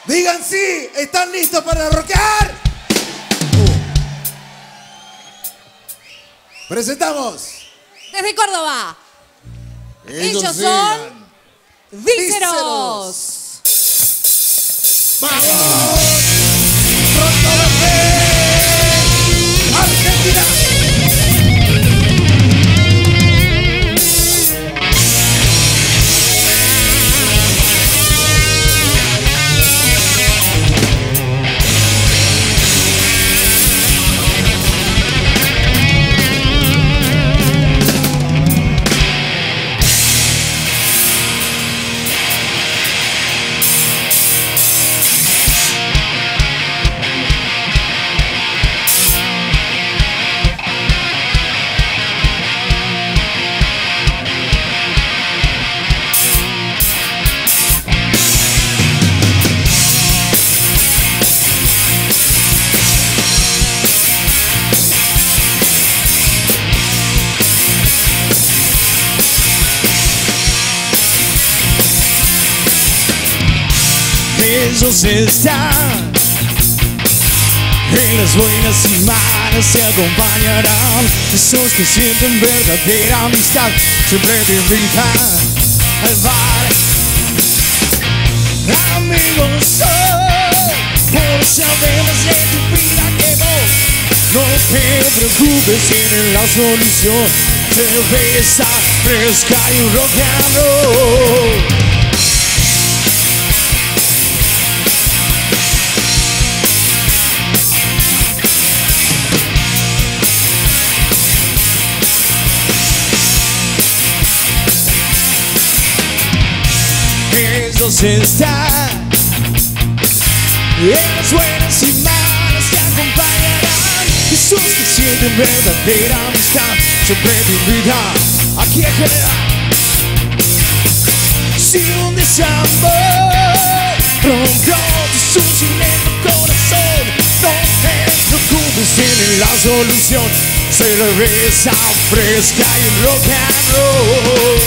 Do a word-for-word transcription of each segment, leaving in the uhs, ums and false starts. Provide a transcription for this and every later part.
Digan sí, ¿están listos para rockear? Uh. Presentamos. Desde Córdoba. Ellos, Ellos son Vísceros. ¡Vamos! ¡Pronto Verde! ¡Argentina! Ellos están en las buenas y malas, se acompañarán. Esos que sienten verdadera amistad siempre te invitan al bar. Amigos son, por sabemos de tu vida que vos no te preocupes, tienen la solución. Cerveza fresca y rock and roll. Ellos están en las buenas y malas, te acompañarán. Esos que sienten verdadera amistad siempre te invitan aquí a generar. Si un desamor rompió tu silencio corazón, no te preocupes, tienen la solución. Cerveza fresca y rock and roll.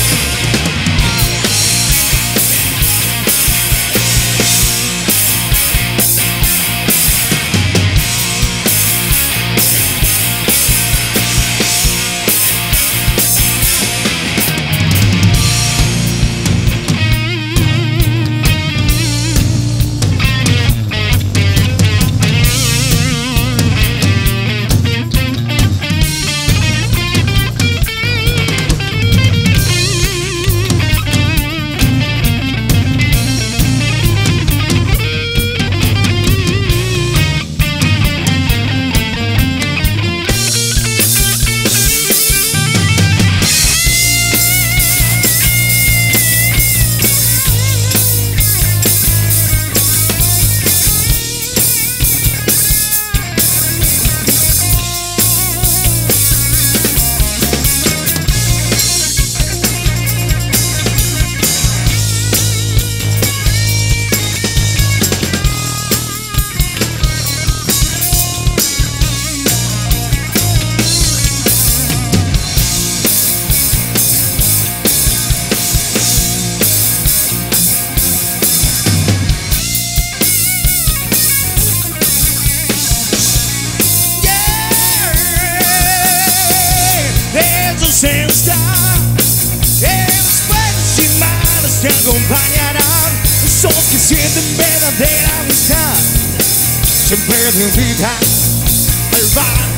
Está en las buenas y malas te acompañarán. Esos que sienten verdadera amistad siempre te invitan al bar.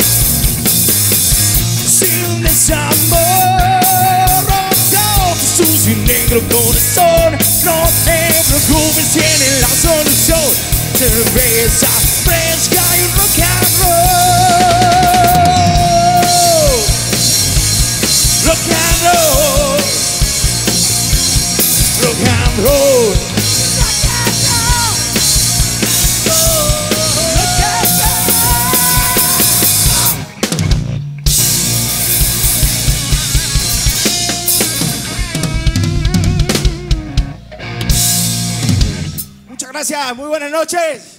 Si un desamor rompió tu sucio y negro corazón, no te preocupes, tienen la solución. Cerveza fresca y rock and roll. Rock and roll, rock and roll, rock and roll, rock and roll. Muchas gracias, muy buenas noches.